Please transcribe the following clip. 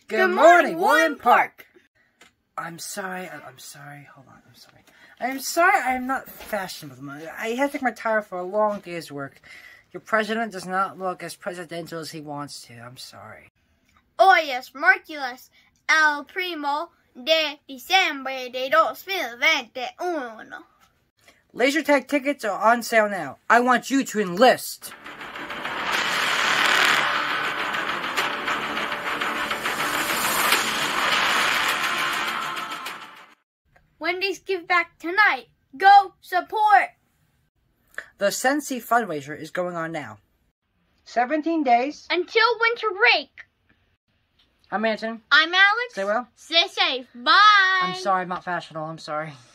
Good morning, Warren Park. I'm sorry. Hold on, I'm sorry. I'm sorry I'm not fashionable. I had to take my tire for a long day's work. Your president does not look as presidential as he wants to. I'm sorry. Hoy es Marculus, el primo de diciembre de 2021. Laser tag tickets are on sale now. I want you to enlist. Wendy's Give Back tonight. Go support! The Scentsy fundraiser is going on now. 17 days. Until winter break. I'm Anton. I'm Alex. Stay well. Stay safe. Bye. I'm sorry I'm not fashionable. I'm sorry.